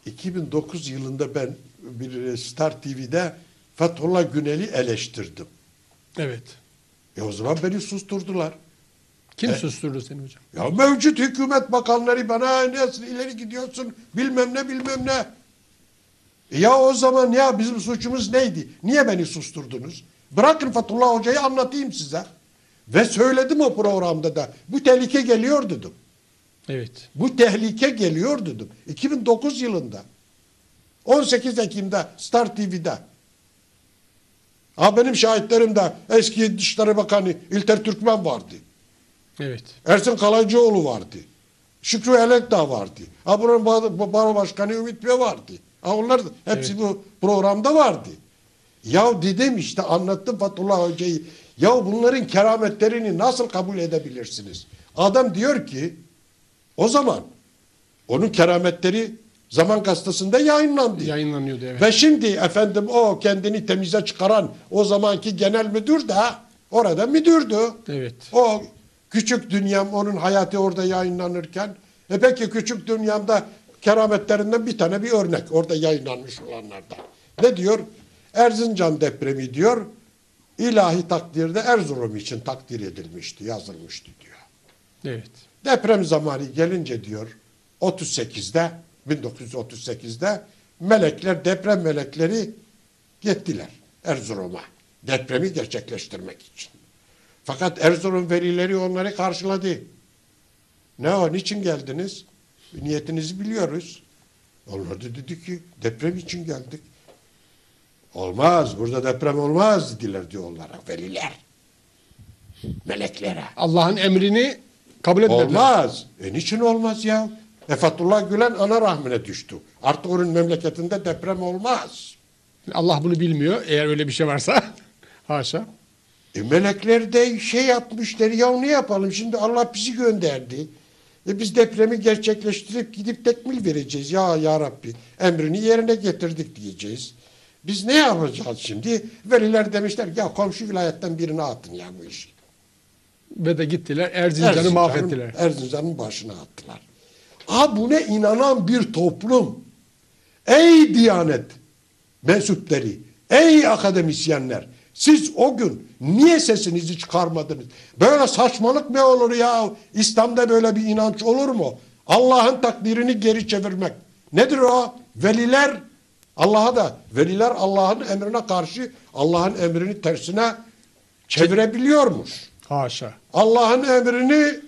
2009 yılında ben bir Star TV'de Fethullah Gülen'i eleştirdim. Evet. O zaman beni susturdular. Kim susturdu seni hocam? Ya mevcut hükümet bakanları bana nasıl ileri gidiyorsun bilmem ne bilmem ne. Ya o zaman ya bizim suçumuz neydi? Niye beni susturdunuz? Bırakın Fethullah Hoca'yı anlatayım size. Ve söyledim o programda da. Bu tehlike geliyor dedim. Evet. Bu tehlike geliyor dedim. 2009 yılında. 18 Ekim'de Star TV'de. Ha benim şahitlerimde eski Dışişleri Bakanı İlter Türkmen vardı. Evet. Ersin Kalaycıoğlu vardı. Şükrü Elekdağ vardı. Ha buranın baro başkanı Ümit Bey vardı. Ha onlar hepsi Evet. bu programda vardı. Ya dedim işte anlattım Fethullah Hoca'yı. Ya bunların kerametlerini nasıl kabul edebilirsiniz? Adam diyor ki o zaman onun kerametleri Zaman Gazetesi'nde yayınlandı. Yayınlanıyordu evet. Ve şimdi efendim o kendini temize çıkaran o zamanki genel müdür de orada müdürdü. Evet. O Küçük Dünyam onun hayatı orada yayınlanırken peki Küçük Dünyam'da kerametlerinden bir tane bir örnek orada yayınlanmış olanlardan. Ne diyor? Erzincan depremi diyor ilahi takdirde Erzurum için takdir edilmişti, yazılmıştı diyor. Evet. Deprem zamanı gelince diyor 1938'de melekler, deprem melekleri gittiler Erzurum'a depremi gerçekleştirmek için. Fakat Erzurum velileri onları karşıladı. Ne o, niçin geldiniz? Niyetinizi biliyoruz. Onlar da dedi ki deprem için geldik. Olmaz, burada deprem olmaz dediler diyor onlara veliler. Meleklere. Allah'ın emrini kabul etmediler. Olmaz. Niçin olmaz ya? Fethullah Gülen ana rahmine düştü. Artık onun memleketinde deprem olmaz. Allah bunu bilmiyor. Eğer öyle bir şey varsa. Haşa. Melekler de şey yapmışlar. Ya ne yapalım? Şimdi Allah bizi gönderdi. Biz depremi gerçekleştirip gidip tekmil vereceğiz. Ya Rabbi emrini yerine getirdik diyeceğiz. Biz ne yapacağız şimdi? Veliler demişler ya komşu vilayetten birini atın ya bu işi. Ve de gittiler Erzincan'ı mahvettiler. Erzincan'ın başına attılar. Buna inanan bir toplum. Ey Diyanet mensupları, ey akademisyenler, siz o gün niye sesinizi çıkarmadınız? Böyle saçmalık mı olur ya? İslam'da böyle bir inanç olur mu? Allah'ın takdirini geri çevirmek. Nedir o? Veliler veliler Allah'ın emrine karşı Allah'ın emrini tersine çevirebiliyormuş. Haşa. Allah'ın emrini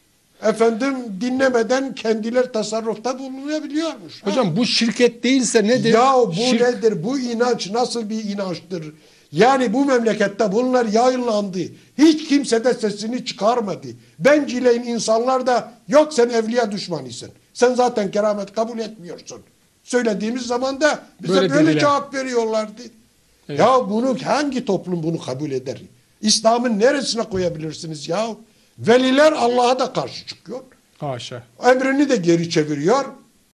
dinlemeden kendileri tasarrufta bulunabiliyormuş. Hocam bu şirket değilse nedir? Ya bu nedir? Bu inanç nasıl bir inançtır? Yani bu memlekette bunlar yayınlandı. Hiç kimse de sesini çıkarmadı. Bencileyin insanlar da yok sen evliya düşmanısın. Sen zaten keramet kabul etmiyorsun. Söylediğimiz zaman da bize böyle cevap veriyorlardı. Evet. Ya bunu hangi toplum bunu kabul eder? İslam'ın neresine koyabilirsiniz ya? Veliler Allah'a da karşı çıkıyor. Haşa. Emrini de geri çeviriyor.